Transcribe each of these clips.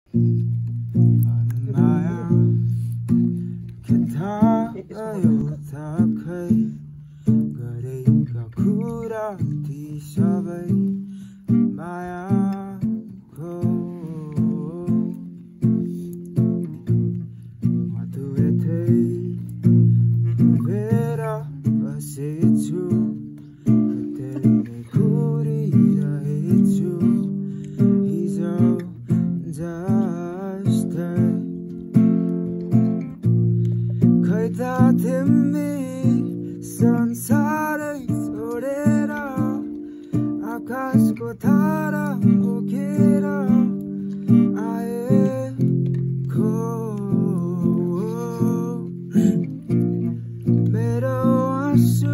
माया के थाहा था खै गरेका कुरा ती सबै मायाको मधुएथै उभेर बसेछु घुरिरहेछु हिजो जस्तै खै त तिमी संसारै छोडेर आकाशको तारा बोकेर आएको मेरो आँसु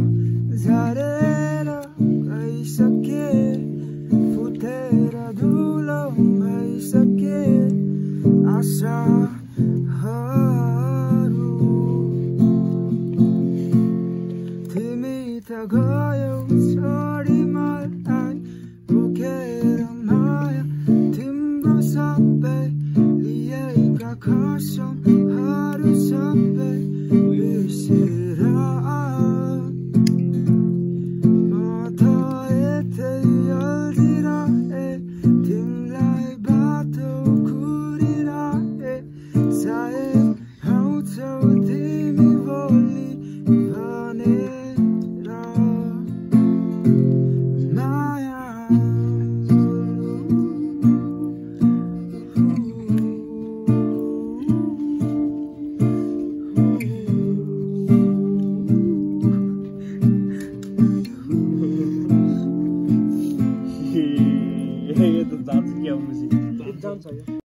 झरेर गइसके फुटेर धुलो भइसके आशा